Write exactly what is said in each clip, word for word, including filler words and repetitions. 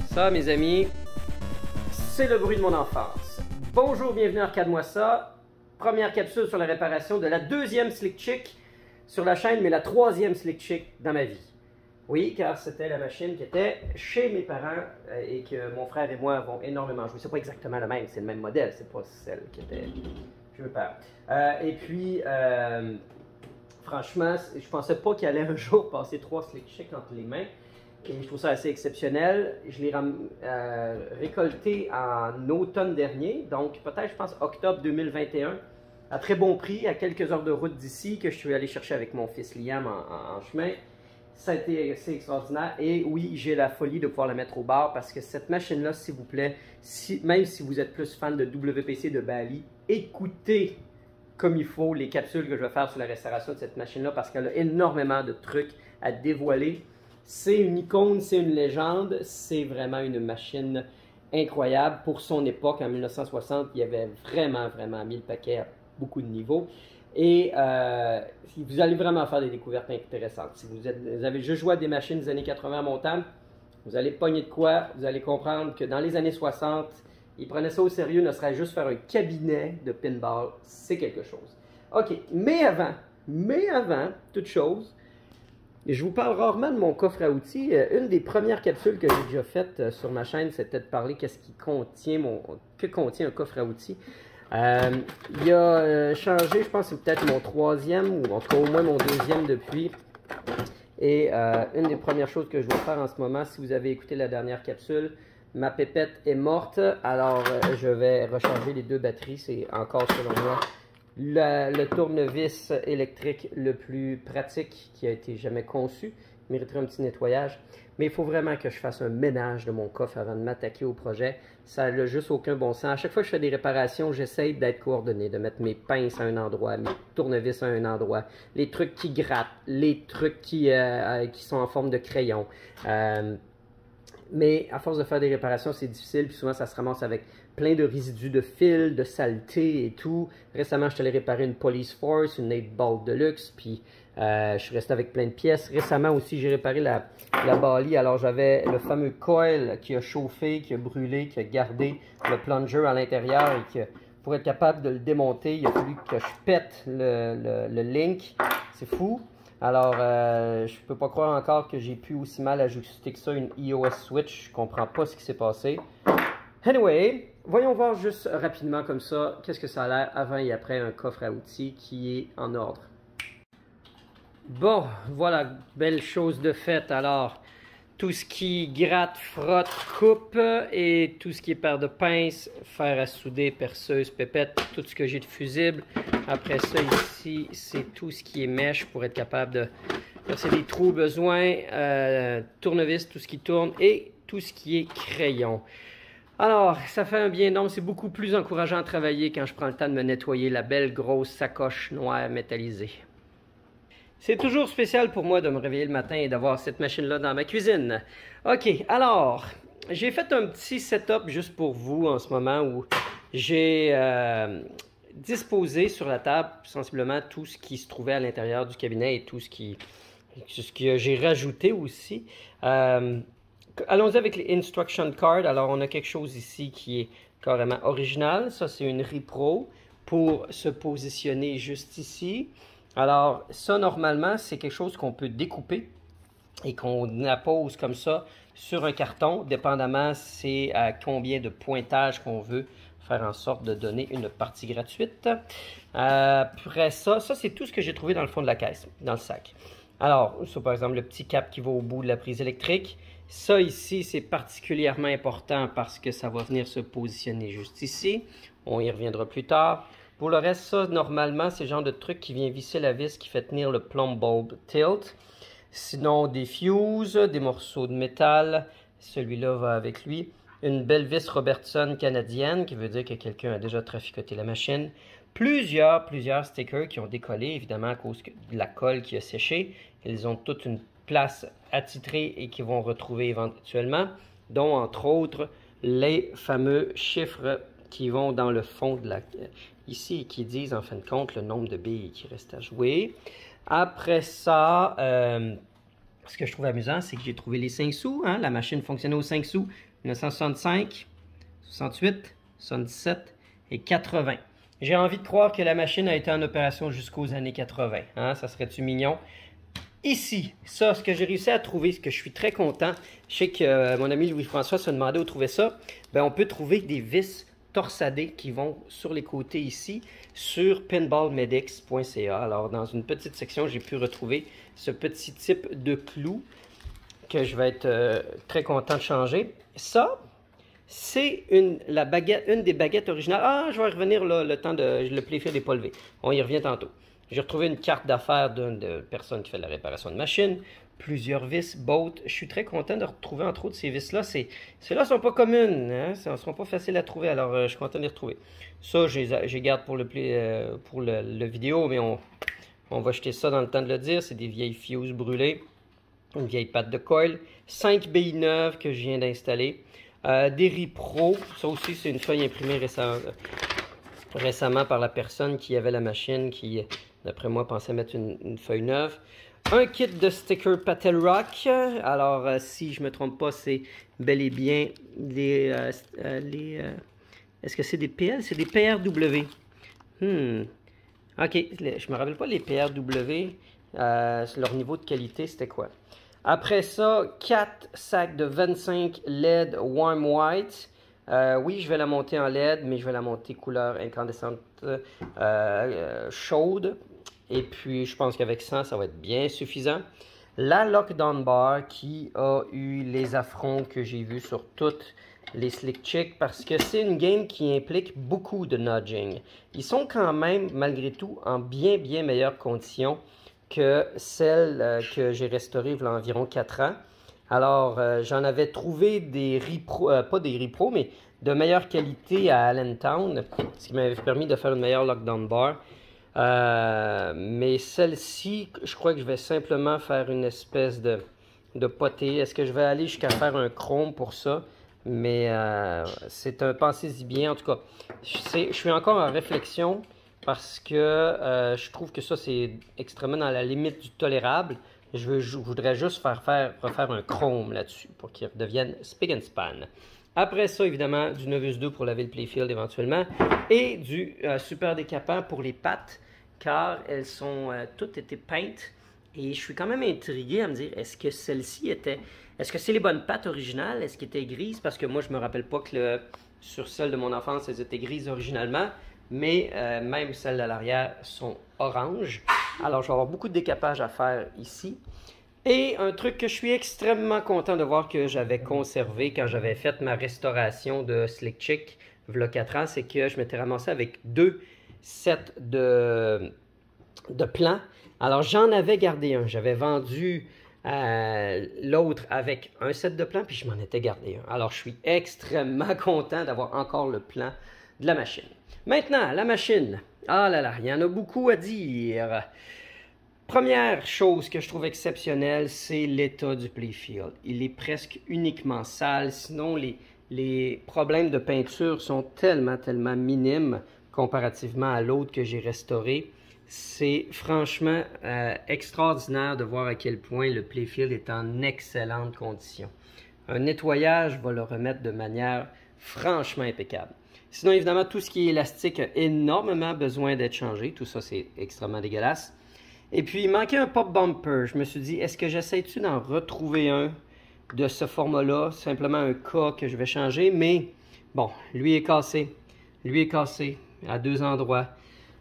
Ça, mes amis, c'est le bruit de mon enfance. Bonjour, bienvenue à Arcade-moi ça. Première capsule sur la réparation de la deuxième Slick Chick sur la chaîne, mais la troisième Slick Chick dans ma vie. Oui, car c'était la machine qui était chez mes parents et que mon frère et moi avons énormément joué. C'est pas exactement la même, c'est le même modèle, c'est pas celle qui était chez mes parents. Euh, et puis, euh, franchement, je pensais pas qu'il allait un jour passer trois Slick Chick entre les mains. Et je trouve ça assez exceptionnel. Je l'ai euh, récolté en automne dernier, donc peut-être, je pense, octobre deux mille vingt et un, à très bon prix, à quelques heures de route d'ici, que je suis allé chercher avec mon fils Liam en, en, en chemin. Ça a été assez extraordinaire. Et oui, j'ai la folie de pouvoir la mettre au bar parce que cette machine-là, s'il vous plaît, si, même si vous êtes plus fan de W P C de Bally, écoutez comme il faut les capsules que je vais faire sur la restauration de cette machine-là parce qu'elle a énormément de trucs à dévoiler. C'est une icône, c'est une légende, c'est vraiment une machine incroyable. Pour son époque, en mille neuf cent soixante, il y avait vraiment, vraiment mis le paquet à beaucoup de niveaux. Et euh, vous allez vraiment faire des découvertes intéressantes. Si vous, êtes, vous avez juste joué à des machines des années quatre-vingts montagne, vous allez pogner de quoi, vous allez comprendre que dans les années soixante, ils prenaient ça au sérieux, ne serait juste faire un cabinet de pinball, c'est quelque chose. OK, mais avant, mais avant toute chose, je vous parle rarement de mon coffre à outils. Une des premières capsules que j'ai déjà faites sur ma chaîne, c'était de parler qu'est-ce qui contient mon, que contient un coffre à outils. Euh, il a euh, changé, je pense que c'est peut-être mon troisième ou en tout cas au moins mon deuxième depuis. Et euh, une des premières choses que je vais faire en ce moment, si vous avez écouté la dernière capsule, ma pépette est morte. Alors euh, je vais recharger les deux batteries. C'est encore selon moi Le, le tournevis électrique le plus pratique qui a été jamais conçu. Il mériterait un petit nettoyage. Mais il faut vraiment que je fasse un ménage de mon coffre avant de m'attaquer au projet. Ça n'a juste aucun bon sens. À chaque fois que je fais des réparations, j'essaye d'être coordonné, de mettre mes pinces à un endroit, mes tournevis à un endroit, les trucs qui grattent, les trucs qui, euh, qui sont en forme de crayon. Euh, Mais à force de faire des réparations, c'est difficile. Puis souvent, ça se ramasse avec plein de résidus de fil, de saleté et tout. Récemment, je suis allé réparer une Police Force, une eight ball Deluxe. Puis euh, je suis resté avec plein de pièces. Récemment aussi, j'ai réparé la, la Bally. Alors, j'avais le fameux coil qui a chauffé, qui a brûlé, qui a gardé le plunger à l'intérieur. Et que pour être capable de le démonter, il a fallu que je pète le, le, le link. C'est fou. Alors, euh, je peux pas croire encore que j'ai pu aussi mal ajuster que ça une E O S switch. Je comprends pas ce qui s'est passé. Anyway, voyons voir juste rapidement comme ça, qu'est-ce que ça a l'air avant et après un coffre à outils qui est en ordre. Bon, voilà, belle chose de faite. Alors, tout ce qui gratte, frotte, coupe et tout ce qui est paire de pinces, fer à souder, perceuse, pépette, tout ce que j'ai de fusible. Après ça ici, c'est tout ce qui est mèche pour être capable de percer les trous au besoin, euh, tournevis, tout ce qui tourne et tout ce qui est crayon. Alors, ça fait un bien nombre, c'est beaucoup plus encourageant à travailler quand je prends le temps de me nettoyer la belle grosse sacoche noire métallisée. C'est toujours spécial pour moi de me réveiller le matin et d'avoir cette machine-là dans ma cuisine. OK, alors, j'ai fait un petit setup juste pour vous en ce moment où j'ai euh, disposé sur la table sensiblement tout ce qui se trouvait à l'intérieur du cabinet et tout ce qui, ce que j'ai rajouté aussi. Euh, Allons-y avec les instruction cards. Alors, on a quelque chose ici qui est carrément original. Ça, c'est une Repro pour se positionner juste ici. Alors, ça, normalement, c'est quelque chose qu'on peut découper et qu'on appose comme ça sur un carton, dépendamment c'est à combien de pointage qu'on veut faire en sorte de donner une partie gratuite. Euh, après ça, ça, c'est tout ce que j'ai trouvé dans le fond de la caisse, dans le sac. Alors, ça, par exemple, le petit cap qui va au bout de la prise électrique. Ça, ici, c'est particulièrement important parce que ça va venir se positionner juste ici. On y reviendra plus tard. Pour le reste, ça, normalement, c'est le genre de truc qui vient visser la vis qui fait tenir le plumb bulb tilt. Sinon, des fuses, des morceaux de métal. Celui-là va avec lui. Une belle vis Robertson canadienne, qui veut dire que quelqu'un a déjà traficoté la machine. Plusieurs, plusieurs stickers qui ont décollé, évidemment, à cause de la colle qui a séché. Ils ont toute une place attitrée et qui vont retrouver éventuellement, dont, entre autres, les fameux chiffres qui vont dans le fond de la... ici, qui disent en fin de compte le nombre de billes qui restent à jouer. Après ça, euh, ce que je trouve amusant, c'est que j'ai trouvé les cinq sous. Hein? La machine fonctionnait aux cinq sous. mille neuf cent soixante-cinq, soixante-huit, soixante-dix-sept et quatre-vingts. J'ai envie de croire que la machine a été en opération jusqu'aux années quatre-vingts. Hein? Ça serait-tu mignon? Ici, ça, ce que j'ai réussi à trouver, ce que je suis très content, je sais que euh, mon ami Louis-François se demandait où trouver ça. Bien, on peut trouver des vis torsadées qui vont sur les côtés ici, sur pinball medics point c a. Alors, dans une petite section, j'ai pu retrouver ce petit type de clou que je vais être euh, très content de changer. Ça, c'est une, la baguette, une des baguettes originales. Ah, je vais revenir là, le temps de... Le playfield n'est pas levé. On y revient tantôt. J'ai retrouvé une carte d'affaires d'une personne qui fait de la réparation de machines, plusieurs vis, boat. Je suis très content de retrouver entre autres ces vis-là. Celles-là ne sont pas communes, hein? Elles ne sont pas faciles à trouver, alors euh, je suis content de les retrouver. Ça, je les garde pour le, play, euh, pour le, le vidéo, mais on, on va jeter ça dans le temps de le dire. C'est des vieilles fuses brûlées, une vieille patte de coil, cinq billes neuves que je viens d'installer, euh, des Ripro. Ça aussi, c'est une feuille imprimée récemment, récemment par la personne qui avait la machine, qui... D'après moi, pensais mettre une, une feuille neuve. Un kit de stickers Patel Rock. Alors, euh, si je ne me trompe pas, c'est bel et bien les... Euh, euh, les euh, est-ce que c'est des P L? C'est des P R W. Hmm. OK. Les, je ne me rappelle pas les P R W. Euh, leur niveau de qualité, c'était quoi? Après ça, quatre sacs de vingt-cinq L E D Warm White. Euh, oui, je vais la monter en L E D, mais je vais la monter couleur incandescente euh, euh, chaude. Et puis, je pense qu'avec ça, ça va être bien suffisant. La Lockdown Bar qui a eu les affronts que j'ai vus sur toutes les Slick Chicks parce que c'est une game qui implique beaucoup de nudging. Ils sont quand même, malgré tout, en bien, bien meilleures conditions que celles euh, que j'ai restaurées il y a environ quatre ans. Alors, euh, j'en avais trouvé des Ripro, euh, pas des Ripro, mais de meilleure qualité à Allentown, ce qui m'avait permis de faire une meilleure Lockdown Bar. Euh, mais celle-ci, je crois que je vais simplement faire une espèce de, de potée. Est-ce que je vais aller jusqu'à faire un chrome pour ça? Mais euh, c'est un pensez-y bien. En tout cas, je, sais, je suis encore en réflexion parce que euh, je trouve que ça, c'est extrêmement dans la limite du tolérable. Je, veux, je voudrais juste faire, faire refaire un chrome là-dessus pour qu'il redevienne spick and span. Après ça, évidemment, du Novus deux pour laver le playfield éventuellement et du euh, super décapant pour les pattes car elles sont euh, toutes été peintes et je suis quand même intrigué à me dire est-ce que celle-ci était... Est-ce que c'est les bonnes pattes originales? Est-ce qu'elles étaient grises? Parce que moi, je me rappelle pas que le, sur celles de mon enfance, elles étaient grises originalement, mais euh, même celles à l'arrière sont oranges. Alors, je vais avoir beaucoup de décapage à faire ici. Et un truc que je suis extrêmement content de voir que j'avais conservé quand j'avais fait ma restauration de Slick Chick il y a quatre ans, c'est que je m'étais ramassé avec deux sets de, de plans. Alors, j'en avais gardé un. J'avais vendu euh, l'autre avec un set de plans, puis je m'en étais gardé un. Alors, je suis extrêmement content d'avoir encore le plan de la machine. Maintenant, la machine. Ah là là, il y en a beaucoup à dire. Première chose que je trouve exceptionnelle, c'est l'état du playfield. Il est presque uniquement sale, sinon les, les problèmes de peinture sont tellement, tellement minimes comparativement à l'autre que j'ai restauré. C'est franchement euh, extraordinaire de voir à quel point le playfield est en excellente condition. Un nettoyage va le remettre de manière franchement impeccable. Sinon, évidemment, tout ce qui est élastique a énormément besoin d'être changé. Tout ça, c'est extrêmement dégueulasse. Et puis, il manquait un pop bumper. Je me suis dit, est-ce que j'essaie-tu d'en retrouver un de ce format-là? Simplement un cas que je vais changer. Mais, bon, lui est cassé. Lui est cassé à deux endroits.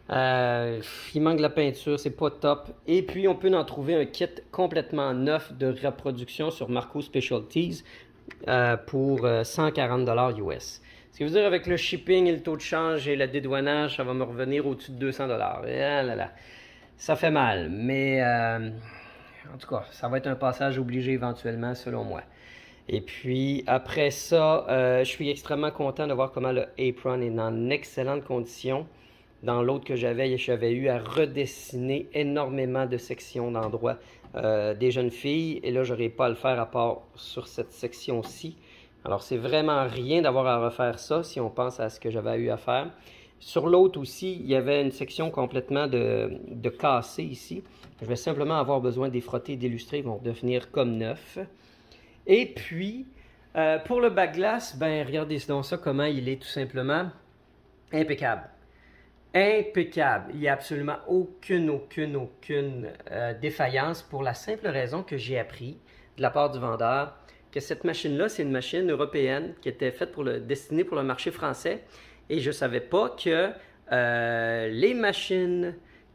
Euh, il manque de la peinture, c'est pas top. Et puis, on peut en trouver un kit complètement neuf de reproduction sur Marco Specialties euh, pour cent quarante dollars U S. Ce qui veut dire avec le shipping et le taux de change et le dédouanage, ça va me revenir au-dessus de deux cents dollars. Ah là là. Ça fait mal, mais euh, en tout cas, ça va être un passage obligé éventuellement, selon moi. Et puis, après ça, euh, je suis extrêmement content de voir comment le apron est en excellente condition. Dans l'autre que j'avais, j'avais eu à redessiner énormément de sections d'endroits euh, des jeunes filles. Et là, je n'aurais pas à le faire à part sur cette section-ci. Alors, c'est vraiment rien d'avoir à refaire ça si on pense à ce que j'avais eu à faire. Sur l'autre aussi, il y avait une section complètement de, de cassé ici. Je vais simplement avoir besoin des frottés et d'illustrer, ils vont devenir comme neufs. Et puis, Euh, pour le bac glace, ben regardez donc ça, comment il est tout simplement impeccable. Impeccable. Il n'y a absolument aucune, aucune, aucune euh, défaillance pour la simple raison que j'ai appris de la part du vendeur que cette machine-là, c'est une machine européenne qui était faite pour le, destinée pour le marché français. Et je ne savais pas que euh, les machines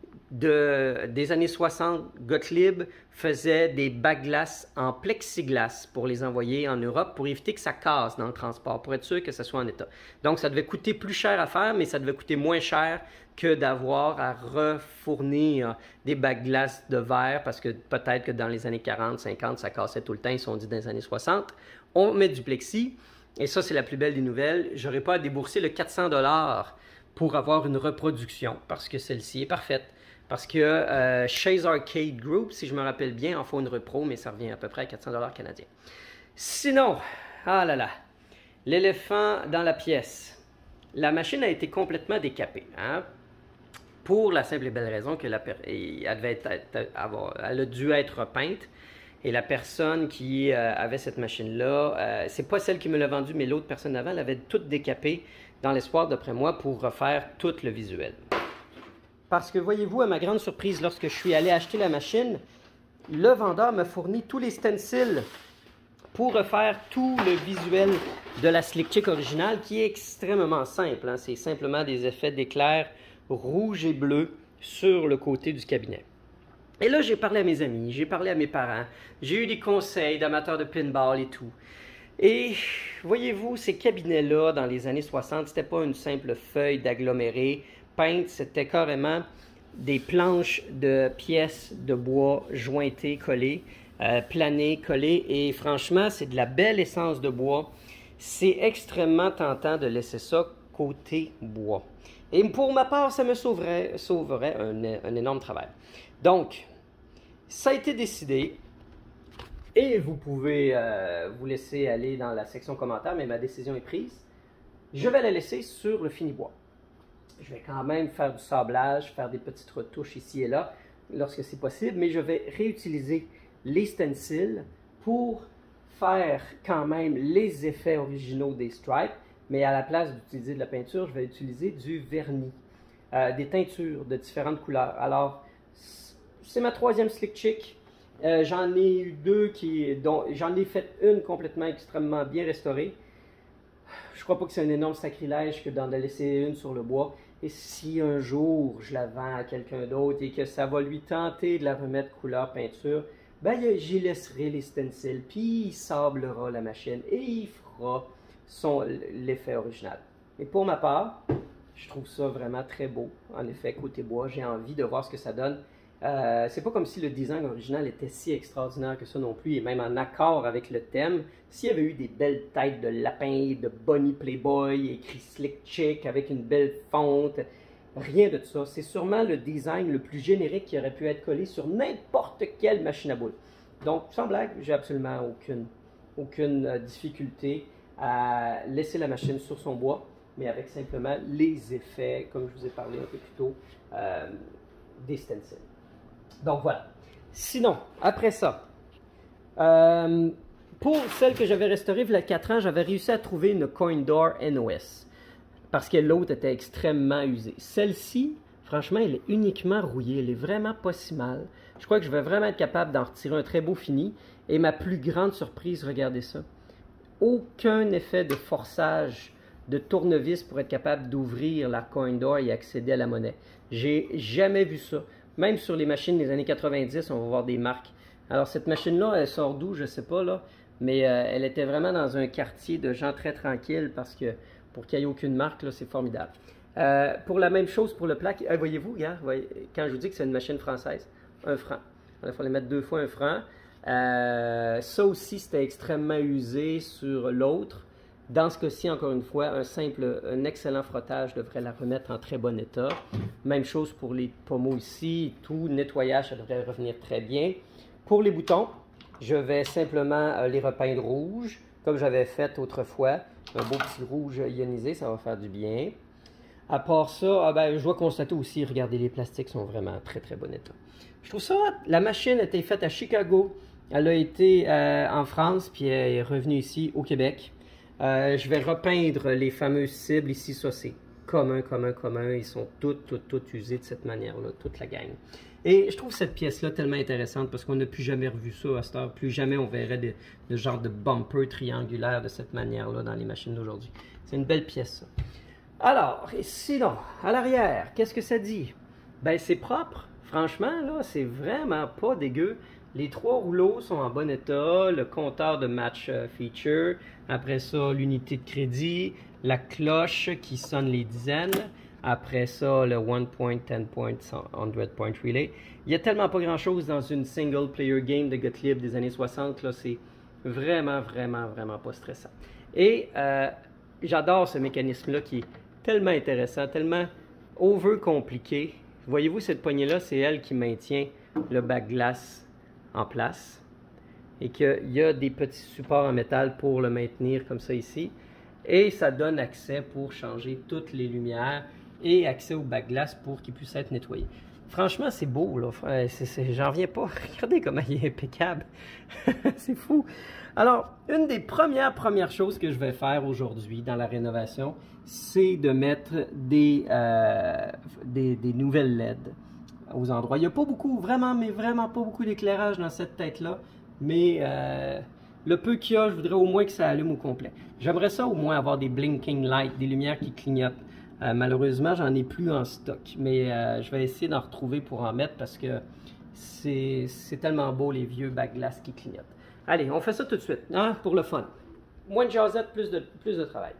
de, des années soixante, Gottlieb faisait des bacs glace en plexiglas pour les envoyer en Europe pour éviter que ça casse dans le transport, pour être sûr que ça soit en état. Donc, ça devait coûter plus cher à faire, mais ça devait coûter moins cher que d'avoir à refournir des bacs glace de verre, parce que peut-être que dans les années quarante, cinquante, ça cassait tout le temps, ils sont dit dans les années soixante. On met du plexi, et ça, c'est la plus belle des nouvelles. Je n'aurai pas à débourser le quatre cents dollars pour avoir une reproduction, parce que celle-ci est parfaite. Parce que euh, chez Arcade Group, si je me rappelle bien, en font une repro, mais ça revient à peu près à quatre cents dollars canadiens. Sinon, ah là là, l'éléphant dans la pièce. La machine a été complètement décapée, hein, pour la simple et belle raison que la elle, devait être, avoir, elle a dû être repeinte. Et la personne qui euh, avait cette machine-là, euh, c'est pas celle qui me l'a vendue, mais l'autre personne avant, l'avait toute décapée dans l'espoir, d'après moi, pour refaire tout le visuel. Parce que, voyez-vous, à ma grande surprise, lorsque je suis allé acheter la machine, le vendeur m'a fourni tous les stencils pour refaire tout le visuel de la Slick Chick originale, qui est extrêmement simple, hein. C'est simplement des effets d'éclairs rouge et bleu sur le côté du cabinet. Et là, j'ai parlé à mes amis, j'ai parlé à mes parents, j'ai eu des conseils d'amateurs de pinball et tout. Et voyez-vous, ces cabinets-là, dans les années soixante, c'était pas une simple feuille d'aggloméré peinte, c'était carrément des planches de pièces de bois jointées, collées, euh, planées, collées. Et franchement, c'est de la belle essence de bois. C'est extrêmement tentant de laisser ça côté bois. Et pour ma part, ça me sauverait, sauverait un, un énorme travail. Donc, ça a été décidé. Et vous pouvez euh, vous laisser aller dans la section commentaires, mais ma décision est prise. Je vais la laisser sur le fini bois. Je vais quand même faire du sablage, faire des petites retouches ici et là, lorsque c'est possible, mais je vais réutiliser les stencils pour faire quand même les effets originaux des stripes, mais à la place d'utiliser de la peinture, je vais utiliser du vernis, euh, des teintures de différentes couleurs. Alors, c'est ma troisième Slick Chick. Euh, j'en ai eu deux qui, dont j'en ai fait une complètement extrêmement bien restaurée. Je crois pas que c'est un énorme sacrilège que d'en laisser une sur le bois. Et si un jour je la vends à quelqu'un d'autre et que ça va lui tenter de la remettre couleur peinture, ben j'y laisserai les stencils, puis il sablera la machine et il fera l'effet original. Et pour ma part, je trouve ça vraiment très beau. En effet, côté bois, j'ai envie de voir ce que ça donne. Euh, c'est pas comme si le design original était si extraordinaire que ça non plus, et même en accord avec le thème. S'il y avait eu des belles têtes de lapins, de Bonnie Playboy, écrit Slick Chick avec une belle fonte, rien de ça. C'est sûrement le design le plus générique qui aurait pu être collé sur n'importe quelle machine à boules. Donc, sans blague, j'ai absolument aucune, aucune euh, difficulté à laisser la machine sur son bois, mais avec simplement les effets, comme je vous ai parlé un peu plus tôt, euh, des stencils. Donc voilà. Sinon, après ça, euh, pour celle que j'avais restaurée il y a quatre ans, j'avais réussi à trouver une Coindor N O S parce que l'autre était extrêmement usée. Celle-ci, franchement, elle est uniquement rouillée. Elle est vraiment pas si mal. Je crois que je vais vraiment être capable d'en retirer un très beau fini. Et ma plus grande surprise, regardez ça. Aucun effet de forçage de tournevis pour être capable d'ouvrir la Coindor et accéder à la monnaie. J'ai jamais vu ça. Même sur les machines des années quatre-vingt-dix, on va voir des marques. Alors, cette machine-là, elle sort d'où, je ne sais pas, là. Mais euh, elle était vraiment dans un quartier de gens très tranquilles parce que pour qu'il n'y ait aucune marque, là, c'est formidable. Euh, pour la même chose pour le plaque, euh, voyez-vous, regarde, voyez, quand je vous dis que c'est une machine française, un franc. Il fallait mettre deux fois un franc. Euh, ça aussi, c'était extrêmement usé sur l'autre. Dans ce cas-ci, encore une fois, un simple, un excellent frottage devrait la remettre en très bon état. Même chose pour les pommeaux ici, tout nettoyage, ça devrait revenir très bien. Pour les boutons, je vais simplement les repeindre rouge, comme j'avais fait autrefois. Un beau petit rouge ionisé, ça va faire du bien. À part ça, ah ben, je dois constater aussi, regardez, les plastiques sont vraiment en très très bon état. Je trouve ça, la machine a été faite à Chicago Elle a été euh, en France, puis elle est revenue ici au Québec. Euh, je vais repeindre les fameuses cibles ici. Ça, c'est commun, commun, commun. Ils sont toutes, toutes, toutes usées de cette manière-là, toute la gang. Et je trouve cette pièce-là tellement intéressante parce qu'on n'a plus jamais revu ça à cette heure. Plus jamais on verrait de, de genre de bumper triangulaire de cette manière-là dans les machines d'aujourd'hui. C'est une belle pièce, ça. Alors, et sinon, à l'arrière, qu'est-ce que ça dit? Ben, c'est propre. Franchement, là, c'est vraiment pas dégueu. Les trois rouleaux sont en bon état. Le compteur de match uh, feature. Après ça, l'unité de crédit. La cloche qui sonne les dizaines. Après ça, le one point, ten point, cent point relay. Il n'y a tellement pas grand-chose dans une single player game de Gottlieb des années soixante. Là, c'est vraiment, vraiment, vraiment pas stressant. Et euh, j'adore ce mécanisme-là qui est tellement intéressant, tellement over compliqué. Voyez-vous, cette poignée-là, c'est elle qui maintient le bac glace en place. Et qu'il y a des petits supports en métal pour le maintenir comme ça ici. Et ça donne accès pour changer toutes les lumières et accès au bac glace pour qu'il puisse être nettoyé. Franchement, c'est beau, là. J'en reviens pas. Regardez comment il est impeccable. C'est fou. Alors, une des premières, premières choses que je vais faire aujourd'hui dans la rénovation, c'est de mettre des, euh, des, des nouvelles L E D aux endroits. Il n'y a pas beaucoup, vraiment, mais vraiment pas beaucoup d'éclairage dans cette tête-là. Mais euh, le peu qu'il y a, je voudrais au moins que ça allume au complet. J'aimerais ça au moins avoir des blinking lights, des lumières qui clignotent. Euh, malheureusement, j'en ai plus en stock. Mais euh, je vais essayer d'en retrouver pour en mettre parce que c'est tellement beau les vieux bacs glace qui clignotent. Allez, on fait ça tout de suite, hein, pour le fun. Moins de jasette, plus de, plus de travail.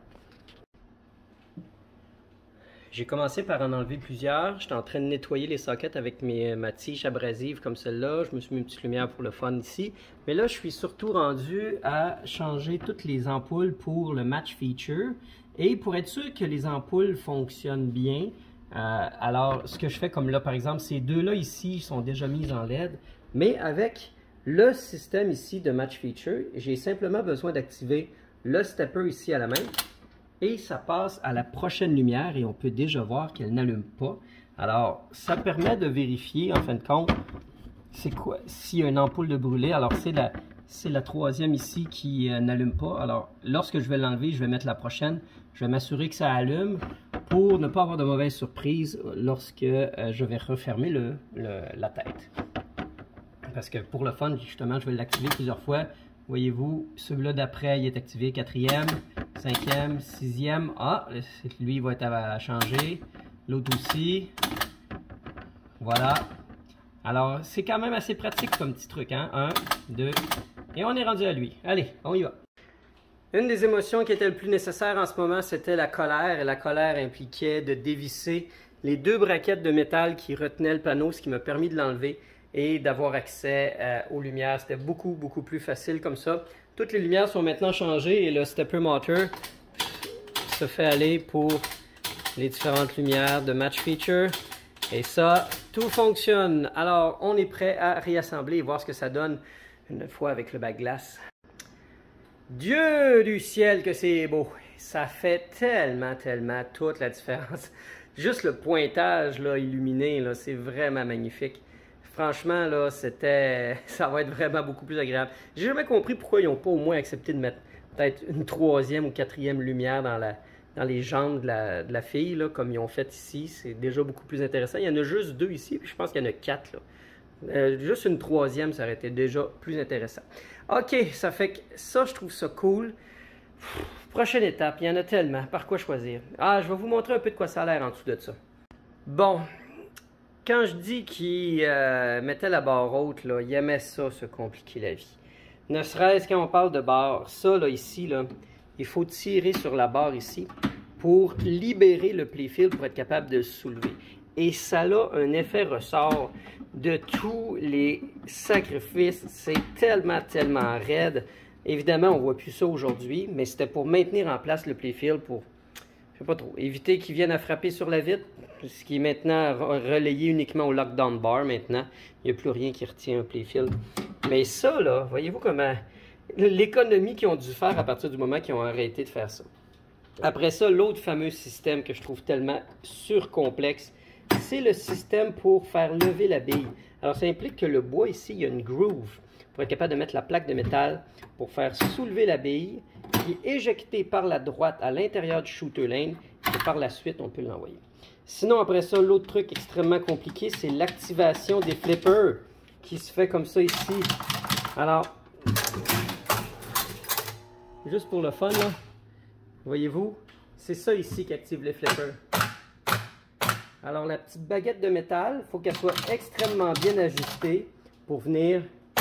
J'ai commencé par en enlever plusieurs. J'étais en train de nettoyer les sockets avec mes, ma tige abrasive comme celle-là. Je me suis mis une petite lumière pour le fun ici. Mais là, je suis surtout rendu à changer toutes les ampoules pour le match feature. Et pour être sûr que les ampoules fonctionnent bien, euh, alors ce que je fais comme là, par exemple, ces deux-là ici sont déjà mises en L E D. Mais avec le système ici de match feature, j'ai simplement besoin d'activer le stepper ici à la main. Et ça passe à la prochaine lumière et on peut déjà voir qu'elle n'allume pas. Alors, ça permet de vérifier, en fin de compte, c'est quoi, s'il y a une ampoule de brûlé. Alors, c'est la, c'est la troisième ici qui euh, n'allume pas. Alors, lorsque je vais l'enlever, je vais mettre la prochaine. Je vais m'assurer que ça allume pour ne pas avoir de mauvaises surprises lorsque euh, je vais refermer le, le, la tête. Parce que pour le fun, justement, je vais l'activer plusieurs fois. Voyez-vous, celui-là d'après, il est activé quatrième, cinquième, sixième. Ah, lui, il va être à changer. L'autre aussi. Voilà. Alors, c'est quand même assez pratique comme petit truc, hein. Un, deux, et on est rendu à lui. Allez, on y va. Une des émotions qui était le plus nécessaire en ce moment, c'était la colère. Et la colère impliquait de dévisser les deux braquettes de métal qui retenaient le panneau, ce qui m'a permis de l'enlever et d'avoir accès euh, aux lumières. C'était beaucoup, beaucoup plus facile comme ça. Toutes les lumières sont maintenant changées et le stepper motor se fait aller pour les différentes lumières de match feature. Et ça, tout fonctionne. Alors, on est prêt à réassembler et voir ce que ça donne une fois avec le bac glace. Dieu du ciel que c'est beau! Ça fait tellement, tellement toute la différence. Juste le pointage là, illuminé, là, c'est vraiment magnifique. Franchement, là, c'était, ça va être vraiment beaucoup plus agréable. J'ai jamais compris pourquoi ils n'ont pas au moins accepté de mettre peut-être une troisième ou quatrième lumière dans, la, dans les jambes de la, de la fille, là, comme ils ont fait ici. C'est déjà beaucoup plus intéressant. Il y en a juste deux ici, puis je pense qu'il y en a quatre, là. Euh, juste une troisième, ça aurait été déjà plus intéressant. OK, ça fait que ça, je trouve ça cool. Pff, prochaine étape, il y en a tellement. Par quoi choisir? Ah, je vais vous montrer un peu de quoi ça a l'air en dessous de ça. Bon. Quand je dis qu'il euh, mettait la barre haute, là, il aimait ça, se compliquer la vie. Ne serait-ce quand on parle de barre, ça, là, ici, là, il faut tirer sur la barre ici pour libérer le playfield pour être capable de le soulever. Et ça a un effet ressort de tous les sacrifices. C'est tellement, tellement raide. Évidemment, on ne voit plus ça aujourd'hui, mais c'était pour maintenir en place le playfield pour, je sais pas trop, éviter qu'il vienne à frapper sur la vitre. Ce qui est maintenant relayé uniquement au lockdown bar maintenant. Il n'y a plus rien qui retient un playfield. Mais ça, là, voyez-vous comment l'économie qu'ils ont dû faire à partir du moment qu'ils ont arrêté de faire ça. Après ça, l'autre fameux système que je trouve tellement surcomplexe, c'est le système pour faire lever la bille. Alors ça implique que le bois ici, il y a une groove pour être capable de mettre la plaque de métal pour faire soulever la bille qui est éjectée par la droite à l'intérieur du shooter lane et par la suite, on peut l'envoyer. Sinon, après ça, l'autre truc extrêmement compliqué, c'est l'activation des flippers qui se fait comme ça ici. Alors, juste pour le fun, là, voyez-vous, c'est ça ici qui active les flippers. Alors, la petite baguette de métal, il faut qu'elle soit extrêmement bien ajustée pour venir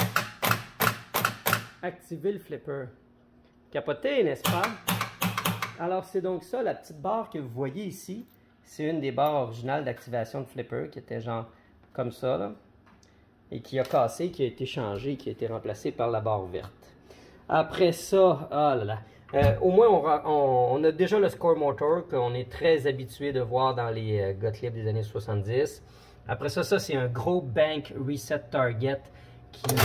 activer le flipper. Capoté, n'est-ce pas? Alors, c'est donc ça, la petite barre que vous voyez ici. C'est une des barres originales d'activation de flipper qui était genre comme ça, là, et qui a cassé, qui a été changée, qui a été remplacée par la barre verte. Après ça, ah là là, euh, au moins on, on, on a déjà le score motor qu'on est très habitué de voir dans les euh, Gottlieb des années soixante-dix. Après ça, ça c'est un gros bank reset target qui,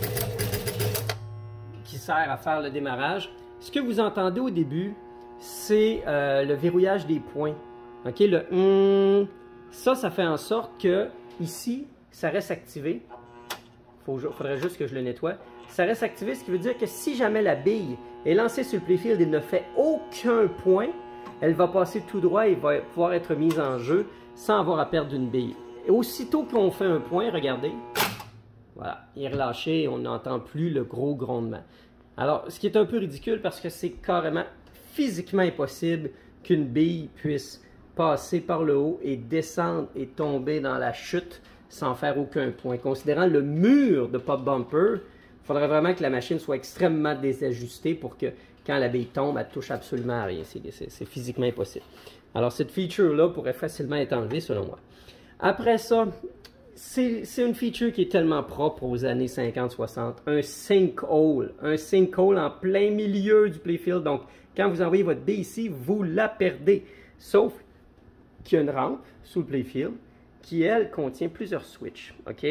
qui sert à faire le démarrage. Ce que vous entendez au début, c'est euh, le verrouillage des points. OK, le hum, ça, ça fait en sorte que ici, ça reste activé. Il faudrait juste que je le nettoie. Ça reste activé, ce qui veut dire que si jamais la bille est lancée sur le playfield et ne fait aucun point, elle va passer tout droit et va pouvoir être mise en jeu sans avoir à perdre une bille. Et aussitôt qu'on fait un point, regardez, voilà, il est relâché et on n'entend plus le gros grondement. Alors, ce qui est un peu ridicule parce que c'est carrément physiquement impossible qu'une bille puisse passer par le haut et descendre et tomber dans la chute sans faire aucun point. Considérant le mur de pop bumper, il faudrait vraiment que la machine soit extrêmement désajustée pour que quand la bille tombe, elle touche absolument à rien. C'est physiquement impossible. Alors cette feature-là pourrait facilement être enlevée selon moi. Après ça, c'est une feature qui est tellement propre aux années cinquante soixante. Un sinkhole. Un sinkhole en plein milieu du playfield. Donc quand vous envoyez votre bille ici, vous la perdez. Sauf qu'il y a une rampe sous le playfield qui, elle, contient plusieurs switches, OK?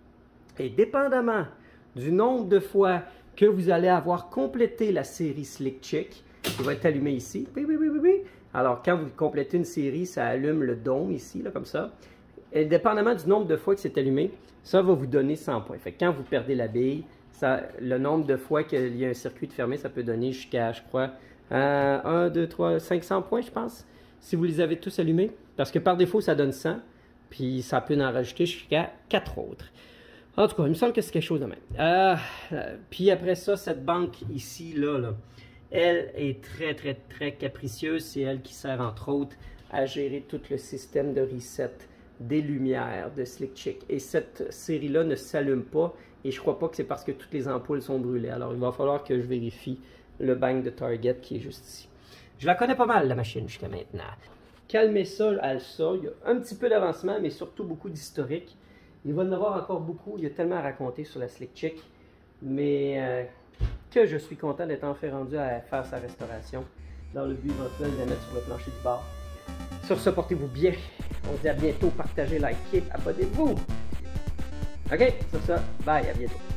Et dépendamment du nombre de fois que vous allez avoir complété la série Slick Chick, qui va être allumée ici, alors quand vous complétez une série, ça allume le dôme ici, là, comme ça. Et dépendamment du nombre de fois que c'est allumé, ça va vous donner cent points. Fait que quand vous perdez la bille, ça, le nombre de fois qu'il y a un circuit de fermé, ça peut donner jusqu'à, je crois, euh, un, deux, trois, cinq cents points, je pense, si vous les avez tous allumés. Parce que par défaut, ça donne cent. Puis ça peut en rajouter jusqu'à quatre autres. En tout cas, il me semble que c'est quelque chose de même. Euh, euh, puis après ça, cette banque ici, là, là, elle est très, très, très capricieuse. C'est elle qui sert, entre autres, à gérer tout le système de reset des lumières de Slick Chick. Et cette série-là ne s'allume pas. Et je crois pas que c'est parce que toutes les ampoules sont brûlées. Alors, il va falloir que je vérifie le bank de Target qui est juste ici. Je la connais pas mal, la machine, jusqu'à maintenant. Calmez ça à ça. Il y a un petit peu d'avancement, mais surtout beaucoup d'historique. Il va y en avoir encore beaucoup. Il y a tellement à raconter sur la Slick Chick. Mais euh, que je suis content d'être enfin rendu à faire sa restauration dans le but éventuel de la mettre sur le plancher du bar. Sur ce, portez-vous bien. On se dit à bientôt. Partagez, likez, abonnez-vous. OK, sur ça, bye, à bientôt.